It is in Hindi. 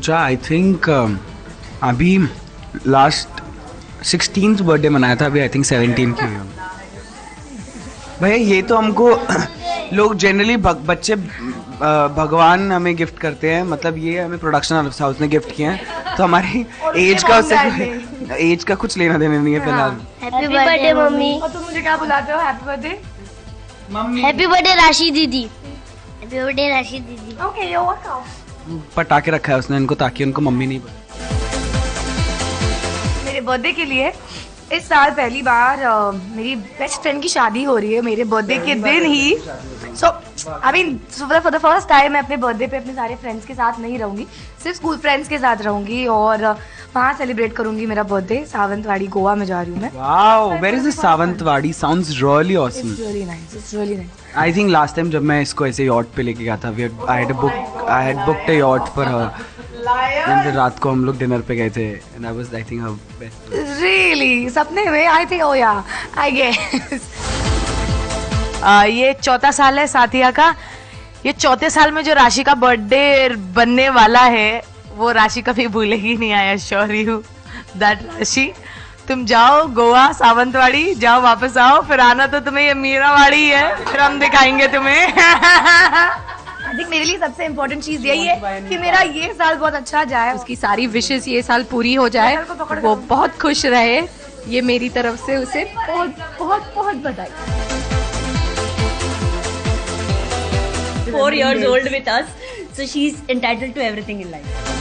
सोचा, आई थिंक अभी लास्ट 16th बर्थडे मनाया था, अभी आई थिंक 17 की हुई हूँ। भैया ये तो हमको लोग जनरली बच्चे भगवान हमें गिफ्ट करते हैं, मतलब ये हमें प्रोडक्शन हाउस ने गिफ्ट किए हैं, तो हमारी एज का उससे एज का कुछ लेना देना नहीं है फिलहाल। Happy birthday mummy. और तुम मुझे क्या बुलाते हो? Happy birthday mummy. Happy birthday Rashi दीदी। हैप्पी बर्थडे राशि दीदी। Okay you welcome. पटाके रखा है उसने इनको ताकि उनको मम्मी नहीं बोले। मेरे बर्थडे के लिए इस साल पहली बार मेरी बेस्ट फ्रेंड की शादी हो रही है मेरे बर्थडे के दिन ही। So I mean for the first time मैं अपने बर्थडे पे अपने सारे फ्रेंड्स के साथ नहीं रहूंगी, सिर्फ स्कूल फ्रेंड्स के साथ रहूंगी और वहाँ सेलिब्रेट करूंगी मेरा बर्थडे। सावंतवाड़ी गोवा में जा रही हूँ मैं। Wow, where is this Sawantwadi? Sounds really awesome. It's really nice, it's really nice. I think last time जब मैं इसको ऐसे यॉट पे लेके गया था, I had booked a yacht for her, and फिर रात को हम लोग डिनर पे गए थे and I was I think her best. Really सपने में आई थिंक ओ या आई गेस। ये चौथा साल है साथिया का। ये चौथे साल में जो राशि का बर्थडे बनने वाला है वो राशि कभी भूलेगी नहीं। आई एश्योर यू दैट राशि, तुम जाओ गोवा सावंतवाड़ी, जाओ वापस आओ, फिर आना तो तुम्हें ये मीरावाड़ी है, फिर हम दिखाएंगे तुम्हें। आई थिंक मेरे लिए सबसे इम्पोर्टेंट चीज यही है कि मेरा ये साल बहुत अच्छा जाए, उसकी सारी विशेष ये साल पूरी हो जाए, वो बहुत खुश रहे। ये मेरी तरफ से उसे बहुत बहुत बहुत बधाई। 4 years old with us, so she's entitled to everything in life.